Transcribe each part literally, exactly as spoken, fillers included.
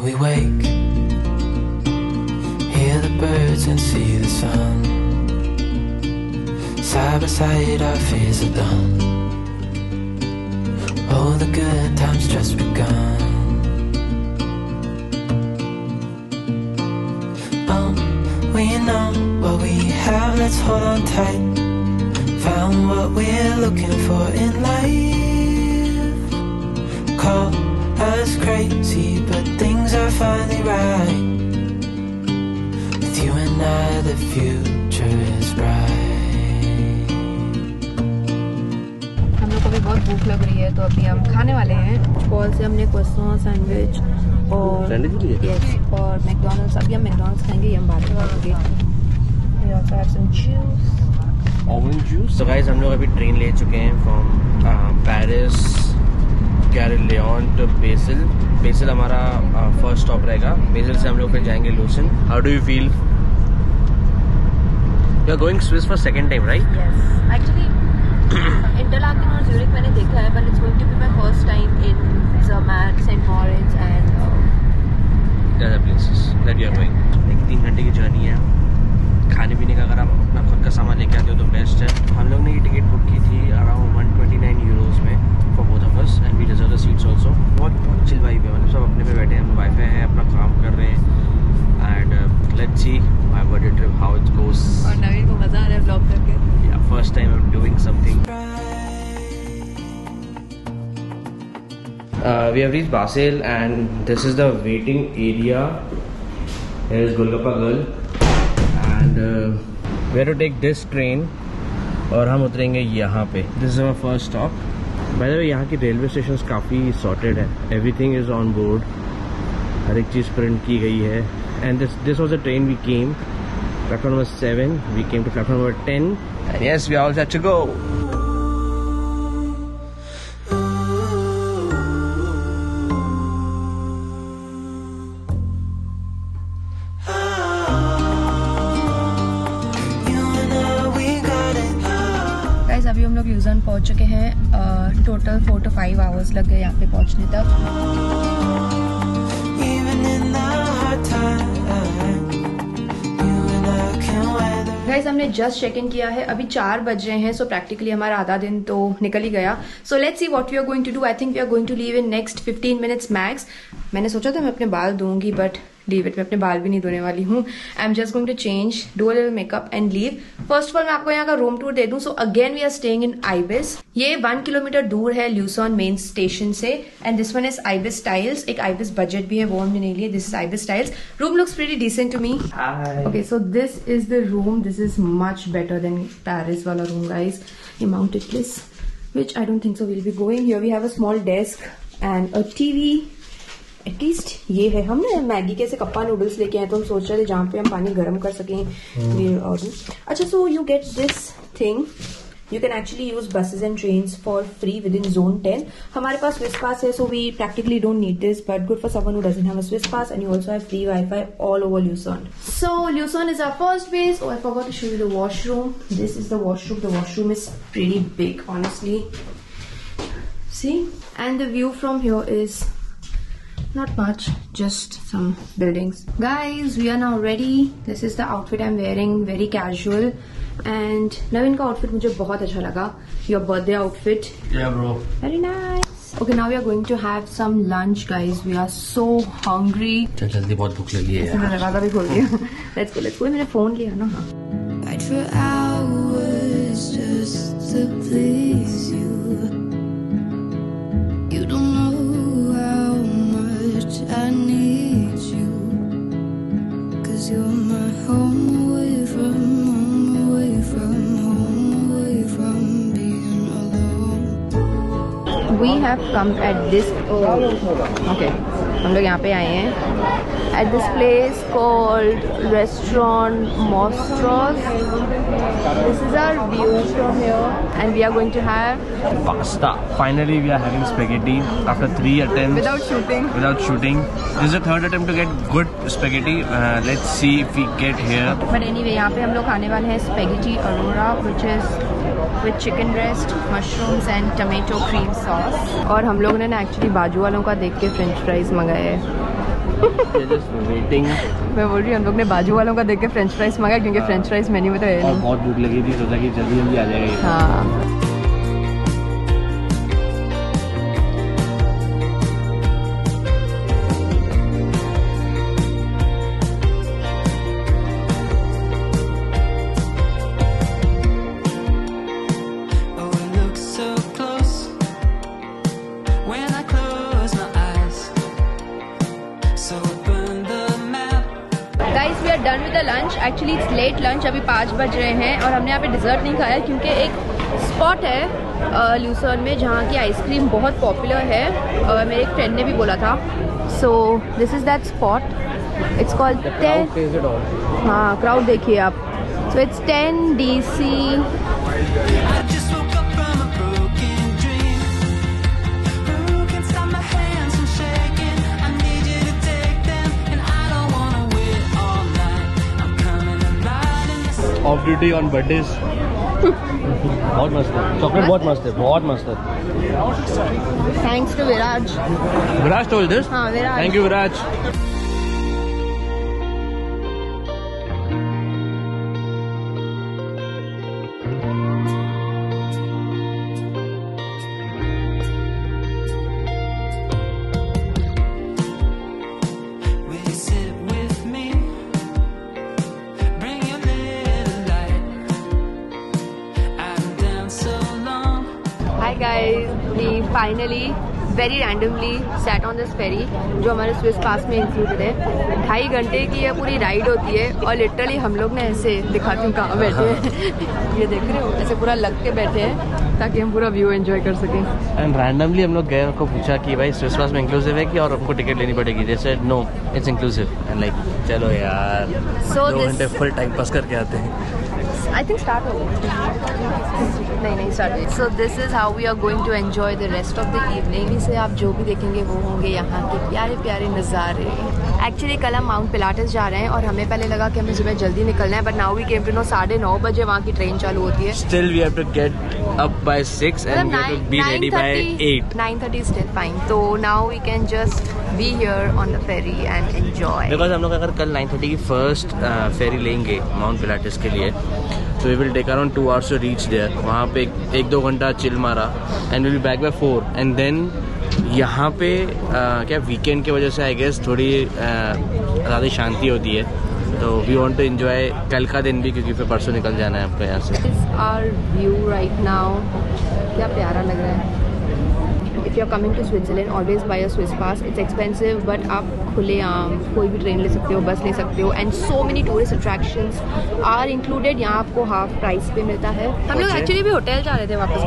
we wake, hear the birds and see the sun. Side by side our fears are done. All the good times just begun. Um, we know what we have, let's hold on tight. Found what we're looking for in life. Call us crazy, but things are finally right. With you and I, the future is bright. हम लोग को भी बहुत भूख लग रही है, तो अभी हम खाने वाले हैं। कॉल से हमने क्रोसॉन, सैंडविच और यस और मैकडॉनल्ड्स। अभी हम मैकडॉनल्ड्स खाएंगे, ये हम बाद में खाएंगे। We also have some juice. Orange juice. So guys, हम लोग अभी ट्रेन ले चुके हैं फ्रॉम पेरिस कैरेलियन टू बेसिल। बेसिल हमारा फर्स्ट स्टॉप रहेगा। बेसिल से हम लोग फिर जाएंगे Lucerne. How do you feel? You are going Swiss for second time, right? Yes, actually Interlaken और ज़्यूरिख मैंने देखा है, but it's going to be my first time in Zermatt, Saint Moritz and other places that you are going. एक तीन घंटे की journey है। खाने पीने का अगर आप अपना खुद का सामान लेके आते हो तो बेस्ट है। हम लोग ने ये टिकट बुक की थी around one twenty nine euros में for both of us and we reserve the seats also. बहुत बहुत चिल वाइब है, मतलब सब अपने में बैठे हैं, वाईफाई है, अपना काम कर रहे हैं and let's see my birthday trip how it goes. और नवीन को मजा आ रहा है व्लॉग करके। या first time I am doing something. We have reached Basel and this is the waiting area. Here is golgappa girl and we have to take this train और हम उतरेंगे यहाँ पे। This is our first stop. By the way यहाँ की railway station काफ़ी sorted है, everything is on board, हर एक चीज़ प्रिंट की गई है। And this this was the train we came platform number seven, we came to platform number ten and yes we are all set to go. अभी हम लोग ल्यूज़र्न पहुंच चुके हैं। Total four to five hours लग गए यहाँ पे पहुंचने तक। गाइस हमने जस्ट चेक इन किया है, अभी चार बज रहे हैं, सो प्रैक्टिकली हमारा आधा दिन तो निकल ही गया। So let's see what we are going to do. I think we are going to leave in next fifteen minutes max. मैंने सोचा था मैं अपने बाल धोऊंगी, बट लीव इट, मैं अपने बाल भी नहीं धोने वाली हूँ। I am just going to change, do a little makeup and leave. First of all मैं आपको यहाँ का रूम टूर दे दूं। So again we are staying in Ibis. ये वन किलोमीटर दूर है ल्यूसन मेन स्टेशन से and this one is Ibis Styles. एक आइबिस बजट भी है, वो हमने नहीं लिया। This is Ibis Styles. Room looks pretty decent to me. Okay so this is the room. This is much better than Paris वाला room guys. ये mounted place which I don't think so we'll be going. Here we have a small desk and a T V. At least ये है। हमने Maggi के ऐसे kappa noodles लेके आए, तो हम सोच रहे थे जहाँ पे हम पानी गर्म कर सकें। अच्छा, so you get this thing, you can actually use buses and trains for free within zone ten. हमारे पास स्विस पास है, so we practically don't need this, but good for someone who doesn't have a Swiss pass and you also have free wifi all over Lucerne. So Lucerne is our first base. Oh, I forgot to show you the washroom. This is the washroom. The washroom is pretty big, honestly. See? And the view from here is not much, just some buildings. Guys, we are now ready. This is the outfit I'm wearing, very casual. And Navin ka outfit mujhe bahut acha laga. Your birthday outfit. Yeah, bro. Very nice. Okay, now we are going to have some lunch, guys. We are so hungry. चल जल्दी, बहुत भूख लगी है यार। दरवाजा भी खोल दिया। Let's go, let's go. मैंने फोन लिया ना। Fight for hours just to please you. You don't know how much I need you. 'Cause you're my home away from home, away from home, away from being alone. We have come at this. Oh, okay. हम लोग यहाँ पे आए हैं at this place called Restaurant Mostros. This is our view from here, and we are going to have Pasta. Finally, we are having spaghetti after three attempts. without shooting. Without shooting. This is the third attempt to get good spaghetti. Uh, let's see if we get here. But anyway, यहाँ पे हम लोग खाने वाले हैं spaghetti aurora, which is with chicken breast, mushrooms and tomato cream sauce. और हम लोग ने ना एक्चुअली बाजू वालों का देख के फ्रेंच फ्राइज मंगाए हैं। वेटिंग। मैं बोल रही हूँ हम लोग ने बाजू वालों का देख के फ्रेंच फ्राइज मांगा क्योंकि फ्रेंच फ्राइज मेन्यू में तो है और बहुत भूख लगी थी, सोचा कि जल्दी जल्दी आ जाएगा। हाँ done with the lunch. Actually it's late lunch, अभी पाँच बज रहे हैं और हमने यहाँ पे डिज़र्ट नहीं खाया क्योंकि एक स्पॉट है ल्यूसर्न में जहाँ की आइसक्रीम बहुत पॉपुलर है। uh, मेरे एक फ्रेंड ने भी बोला था। So this is that spot, it's called ten. हाँ क्राउड देखिए आप। So it's ten D C. Off duty on birthdays. बहुत मस्त है चॉकलेट, बहुत मस्त है, बहुत मस्त है। Thanks to Viraj. Viraj told this? हाँ Viraj. Thank you Viraj. Finally very randomly sat on this ferry जो हमारे स्विस पास में इंक्लूडेड है। ढाई घंटे की ये पूरी राइड होती है और लिटरली हम लोग ने ऐसे दिखाती हूँ कहाँ बैठे हैं ये देख रहे हो, ऐसे पूरा लग के बैठे हैं ताकि हम पूरा व्यू एंजॉय कर सकें। एंड रैंडमली हम लोग गए, उनको पूछा कि भाई स्विस पास में इंक्लूसिव है कि और हमको टिकट लेनी पड़ेगी। जैसे no it's inclusive and like चलो यार so दो घंटे फुल टाइम पास करके आते हैं। आई थिंक स्टार्ट हो गया। नहीं नहीं start. So this is how we are going to enjoy the rest of the evening. इसे आप जो भी देखेंगे वो होंगे यहाँ के प्यारे प्यारे नज़ारे। एक्चुअली कल हम माउंट पिलाटस जा रहे हैं और हमें पहले लगा कि हमें सुबह जल्दी निकलना है, but now we came to know साढ़े नौ बजे वहाँ की ट्रेन चालू होती है। Still we have to get up by six and we have to be ready by eight. Nine thirty still fine. तो now we can just be here on the ferry and enjoy. Because हम लोग अगर कल nine thirty की first ferry लेंगे mount Pilatus के लिए तो we will take around two hours to reach there. वहाँ पे एक, एक दो घंटा चिल मारा and will be back by four and then यहाँ पे uh, क्या वीकेंड की वजह से आई गेस थोड़ी uh, ज़्यादा शांति होती है, तो वी वांट टू एंजॉय कल का दिन भी क्योंकि फिर परसों निकल जाना है आपको यहाँ से। आवर व्यू राइट नाउ क्या प्यारा लग रहा है। If you are coming to Switzerland always buy a Swiss pass. It's expensive but आप खुले आम कोई भी ट्रेन ले सकते हो, बस ले सकते हो and so many tourist attractions are included. यहाँ आपको हाफ प्राइस पे मिलता है। हम लोग एक्चुअली भी होटल जा रहे थे वापस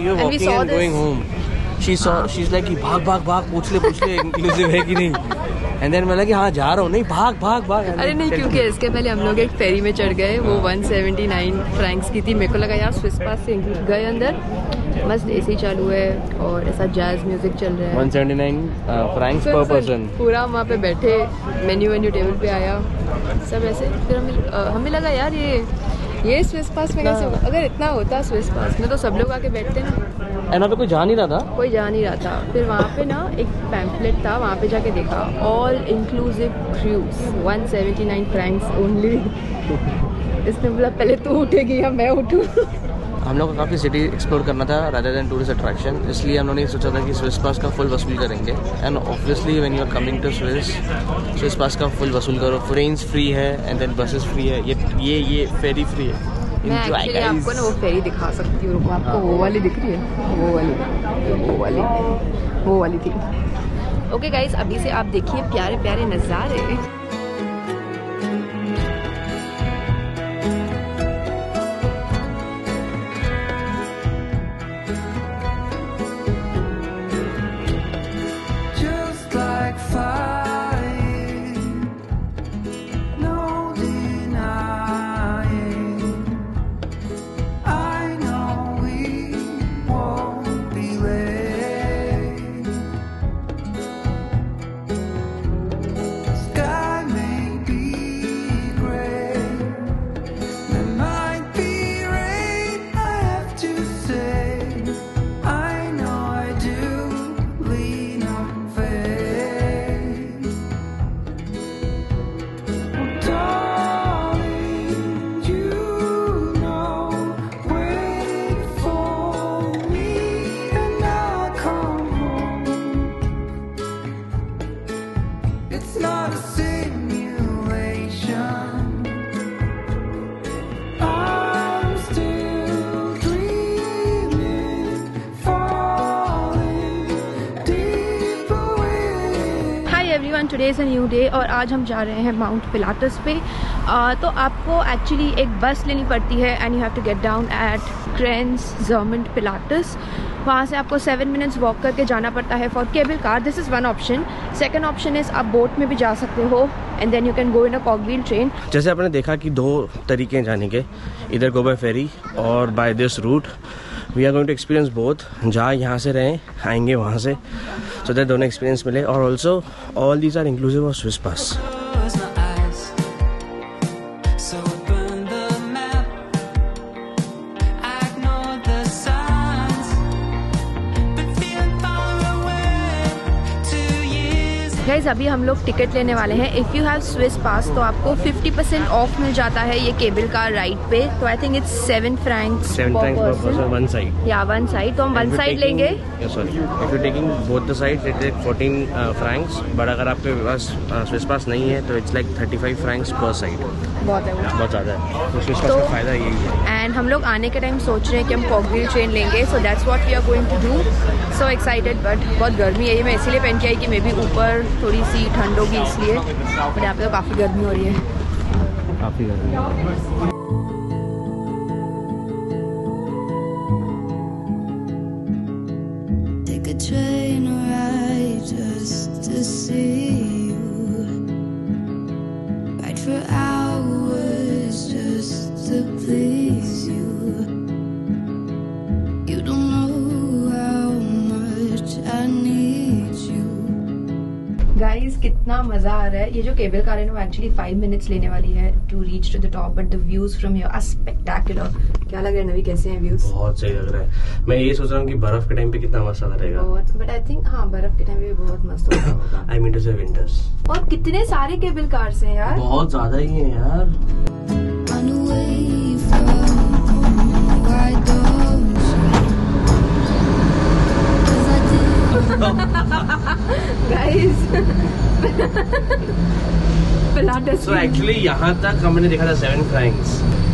बैठ। She saw, she's like भाग भाग भाग पूछ ले पूछ ले इंक्लूसिव है कि नहीं। एंड देन मैं लगा कि हाँ जा रहा हूँ, नहीं भाग भाग भाग। अरे नहीं क्योंकि इसके पहले हम लोग एक फेरी में चढ़ गए, वो वन सेवेंटी नाइन फ्रैंक्स की थी। मेरे को लगा यार स्विस पास से गए अंदर मस्त एसी चालू है और ऐसा जैज म्यूजिक चल रहा है। One seventy nine francs per person. पूरा वहाँ पे बैठे, मेन्यू वेन्यू टेबल पे आया सब ऐसे। फिर हमें हमें लगा यार ये ये स्विस पास में कैसे होगा। अगर इतना होता स्विस पास में तो सब लोग आके बैठते ना। एंड वहाँ पे कोई जा नहीं रहा था, कोई जा नहीं रहा था। फिर वहाँ पे ना एक पैम्फलेट था, वहाँ पे जाके देखा all inclusive cruise one seventy nine francs only. इसने बोला पहले तू उठेगी या मैं उठूँ। हम लोग को काफ़ी सिटी एक्सप्लोर करना था रादर देन टूरिस्ट अट्रैक्शन, इसलिए हम लोगों ने सोचा था कि स्विस पास का फुल वसूल करेंगे। And obviously when you are coming to Swiss, Swiss pass का फुल वसूल करो। ट्रेन्स फ्री है एंड देन बसेस फ्री है, ये ये ये फेरी फ्री है। मैं एक्चुअली आपको ना वो फेरी दिखा सकती हूँ, रुको आपको वो वाली दिख रही है, वो वाली वो वाली वो वाली थी। ओके गाइस अभी से आप देखिए प्यारे प्यारे नज़ारे। Everyone, today is a new day और आज हम जा रहे हैं माउंट पिलाटस पे। uh, तो आपको एक्चुअली एक बस लेनी पड़ती है and you have to get down at Kriens ज़र्मेंट पिलाटस। वहाँ से आपको सेवन मिनट्स वॉक करके जाना पड़ता है for cable car. This is one option. Second option is आप बोट में भी जा सकते हो and then you can go in a cogwheel train. जैसे आपने देखा कि दो तरीके हैं जाने के, इधर गो बाय फेरी और by this route. We are going to experience both. जहाँ यहाँ से रहें आएंगे वहाँ से, सो दैट दोनों एक्सपीरियंस मिले। और also all these are inclusive of Swiss pass. Guys अभी हम लोग टिकट लेने वाले हैं। If you have Swiss pass तो आपको फिफ्टी परसेंट ऑफ मिल जाता है ये केबल कार राइड पे। तो I think it's seven francs per person, one side. या वन साइड, तो हम वन साइड लेंगे। Sorry, if you taking both the sides it take fourteen francs, but अगर आपके पास स्विस पास नहीं है तो it's like thirty five francs per side. बहुत है, बहुत ज़्यादा है। तो स्विस पास का फ़ायदा यही है। एंड हम लोग आने के टाइम सोच रहे हैं कि हम कॉकव्हील ट्रेन लेंगे। So that's what we are going to do. So excited, but बहुत गर्मी है। ये मैं इसीलिए पहन के आई कि मे बी ऊपर थोड़ी सी ठंड होगी इसलिए, बट यहाँ पे तो काफ़ी गर्मी हो रही है। काफ़ी गर्मी। गाइस कितना मजा आ रहा है। ये जो केबल कार है ना वो एक्चुअली फाइव मिनट्स लेने वाली है to reach to the top, but the views from here are spectacular. क्या लग रहा है नवी, कैसे हैं व्यूज? बहुत सही लग रहा है। मैं ये सोच रहा हूँ कि बर्फ के टाइम पे कितना मस्त रहेगा। बहुत, बट आई थिंक हाँ बर्फ के टाइम पे बहुत मस्त होगा। I mean to say winters. और कितने सारे केबल कार्स हैं यार, बहुत ज्यादा ही है यार। Guys Pilatus. सो एक्चुअली यहाँ तक हमने देखा था सेवन फ्रैंक्स।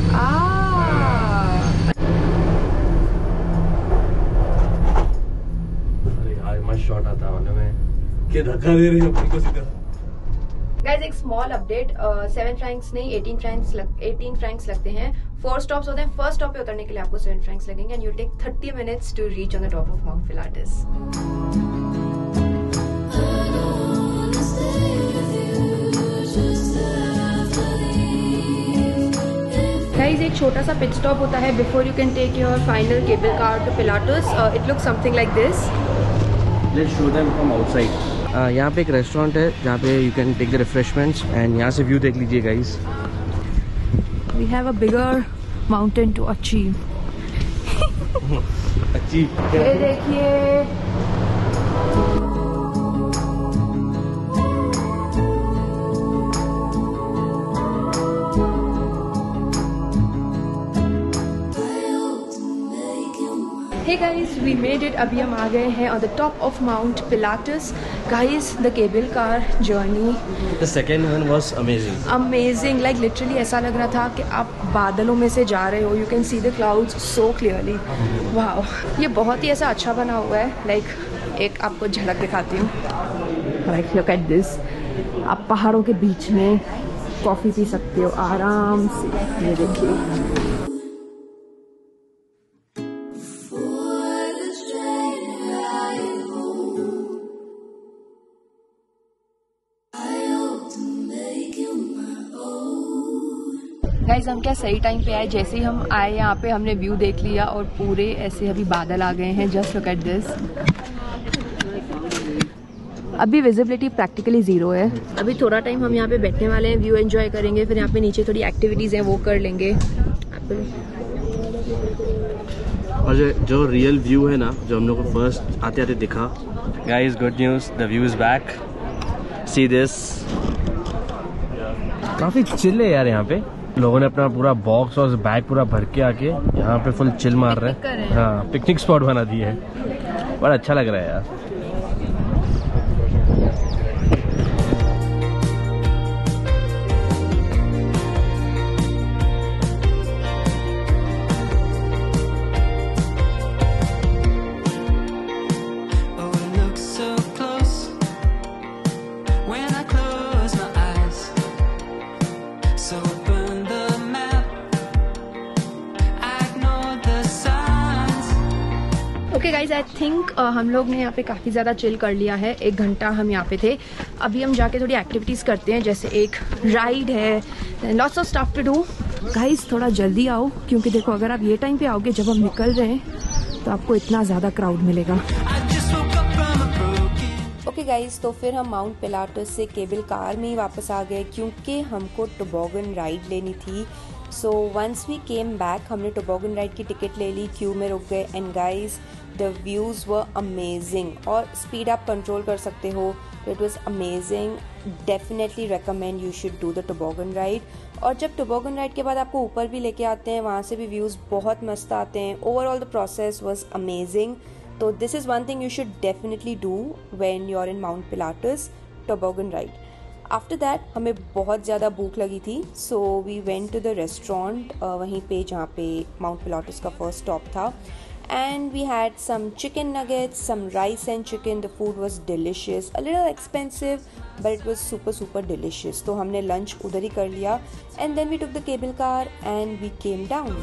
अरे यार मस्त शॉट आता है में, क्या धक्का दे रही है अपनी को सीधा। गाइस एक स्मॉल अपडेट, सेवन फ्रैंक्स नहीं एटीन फ्रैंक्स लग, एटीन फ्रैंक्स लगते हैं। फोर स्टॉप्स होते हैं। फर्स्ट स्टॉप पे उतरने के लिए आपको सेवन फ्रैंक्स लगेंगे and you take thirty minutes to reach on the top of Mount Pilatus. Guys एक छोटा सा पिट स्टॉप होता है before you can take your final cable car to Pilatus. It looks something like this. Let's show them from outside. यहाँ पे एक restaurant है जहाँ पे you can take the refreshments and यहाँ से व्यू देख लीजिए guys. We have a bigger mountain to achieve. achieve. ये देखिए Hey guys, we made it. अभी हम आ गए हैं on the top of Mount Pilatus. Guys, the cable car journey. The second one was amazing. Amazing, like literally ऐसा लग रहा था कि आप बादलों में से जा रहे हो. You can see the clouds so clearly. Wow, ये बहुत ही ऐसा अच्छा बना हुआ है. Like एक आपको झलक दिखाती हूँ. Like look at this. आप पहाड़ों के बीच में कॉफी पी सकते हो आराम से. ये देखिए. गाइस हम क्या सही टाइम पे आए। जैसे ही हम आए यहाँ पे हमने व्यू देख लिया और पूरे ऐसे अभी बादल आ गए हैं। Just look at this. अभी विजिबिलिटी प्रैक्टिकली ज़ीरो है। अभी थोड़ा टाइम हम यहाँ पे बैठने वाले हैं, व्यू एंजॉय करेंगे, फिर यहाँ पे नीचे थोड़ी एक्टिविटीज़ हैं वो कर लेंगे। और जो जो रियल व्यू है ना, जो हम लोग को फर्स्ट आते आते दिखा, guys good news, the view is back. See this. काफ़ी चिल है यार यहाँ पे। लोगों ने अपना पूरा बॉक्स और बैग पूरा भर के आके यहाँ पे फुल चिल मार रहे हैं। हाँ, पिकनिक स्पॉट बना दिए है। बड़ा अच्छा लग रहा है यार। Oh, it looks so close when when I close my eyes. So burn the map, I ignore the signs. Okay guys, I think हम लोग ने यहाँ पे काफ़ी ज़्यादा चिल कर लिया है। एक घंटा हम यहाँ पे थे। अभी हम जाके थोड़ी एक्टिविटीज़ करते हैं, जैसे एक राइड है, lots of stuff to do. Guys थोड़ा जल्दी आओ, क्योंकि देखो अगर आप ये टाइम पे आओगे जब हम निकल रहे हैं तो आपको इतना ज़्यादा क्राउड मिलेगा। ओके गाइज, तो फिर हम माउंट पिलाटस से केबल कार में ही वापस आ गए, क्योंकि हमको टोबॉगन राइड लेनी थी। So once we came back, हमने टोबॉगन राइड की टिकट ले ली, क्यू में रुक गए। And guys the views were amazing, और स्पीड आप कंट्रोल कर सकते हो। It was amazing. Definitely recommend you should do the toboggan ride. और जब टोबॉगन राइड के बाद आपको ऊपर भी लेके आते हैं, वहाँ से भी व्यूज़ बहुत मस्त आते हैं। Overall the process was amazing. तो this is one thing you should definitely do when you are in Mount Pilatus, toboggan ride. After that हमें बहुत ज़्यादा भूख लगी थी, so we went to the restaurant, वहीं पे जहाँ पे माउंट पिलाटस का फर्स्ट स्टॉप था। And we had some chicken nuggets, some rice and chicken. The food was delicious, a little expensive but it was super super delicious. तो हमने lunch उधर ही कर लिया। And then we took the cable car and we came down.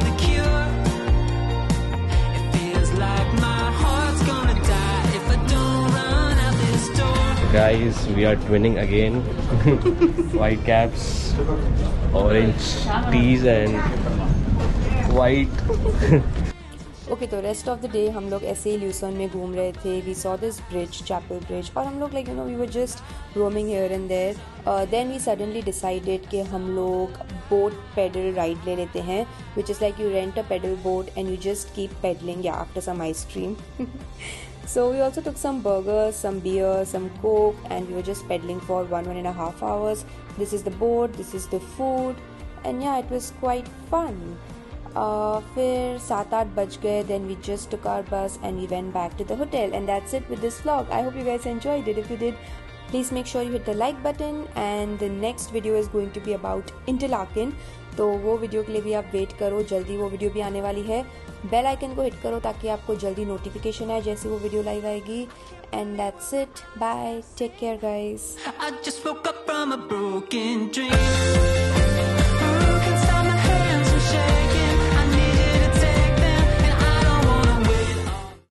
Guys, we are twinning again. White caps, orange tees and white. Okay, तो rest of the day हम लोग ऐसे ही ल्यूसन में घूम रहे थे। We saw this bridge, Chapel bridge, और हम लोग like you know we were just roaming here and there. Then we suddenly decided कि हम लोग बोट पेडल राइड ले लेते हैं, which is like you rent a pedal boat and you just keep pedaling या after some ice cream. So we also took some burgers, some beer, some coke, and we were just pedaling for one one and a half hours. This is the boat, this is the food, and yeah, it was quite fun. Uh, फिर सात आठ बज गए. Then we just took our bus and we went back to the hotel, and that's it with this vlog. I hope you guys enjoyed it. If you did, please make sure you hit the like button, and the next video is going to be about Interlaken. तो वो video के लिए भी आप wait करो, जल्दी वो video भी आने वाली है। बेल आइकन को हिट करो ताकि आपको जल्दी नोटिफिकेशन आए जैसे वो वीडियो लाइव आएगी। And that's it, bye, take care guys. I just woke up from a broken dream.